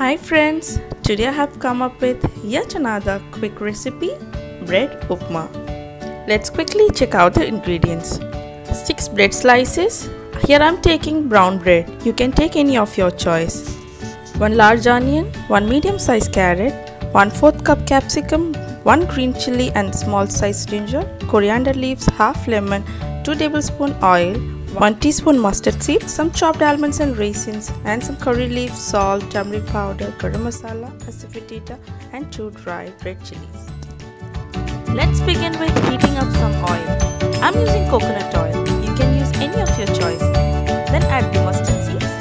Hi friends, today I have come up with yet another quick recipe, bread upma. Let's quickly check out the ingredients. 6 bread slices. Here I am taking brown bread. You can take any of your choice. 1 large onion, 1 medium sized carrot, 1/4 cup capsicum, 1 green chili and small sized ginger, coriander leaves, half lemon, 2 tablespoons oil, 1 teaspoon mustard seed, some chopped almonds and raisins, and some curry leaves, salt, turmeric powder, garam masala, asafoetida, and 2 dry red chilies. Let's begin with heating up some oil. I'm using coconut oil. You can use any of your choice. Then add the mustard seeds,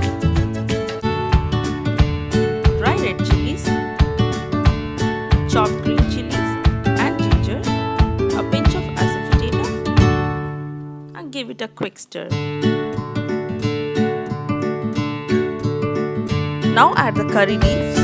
dry red chilies, chopped green chilies and ginger, a pinch of asafoetida, and give it a quick stir. Now add the curry leaves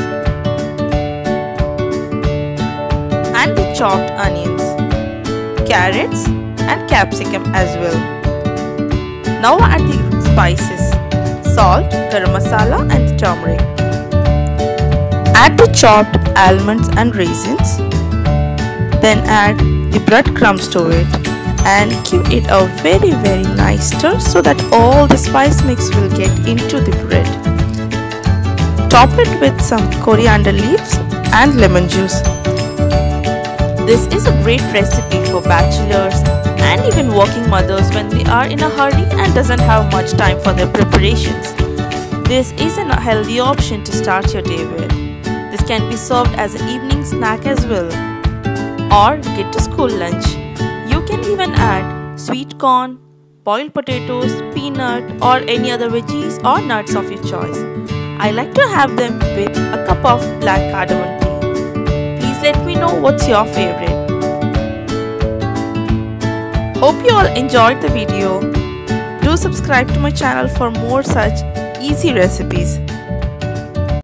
and the chopped onions, carrots and capsicum as well. Now add the spices, salt, garam masala and turmeric. Add the chopped almonds and raisins. Then add the breadcrumbs to it and give it a very nice stir so that all the spice mix will get into the bread. Top it with some coriander leaves and lemon juice. This is a great recipe for bachelors and even working mothers when they are in a hurry and doesn't have much time for their preparations. This is a healthy option to start your day with. This can be served as an evening snack as well or get to school lunch. You can even add sweet corn, boiled potatoes, peanut or any other veggies or nuts of your choice. I like to have them with a cup of black cardamom tea. Please let me know what's your favorite. Hope you all enjoyed the video. Do subscribe to my channel for more such easy recipes.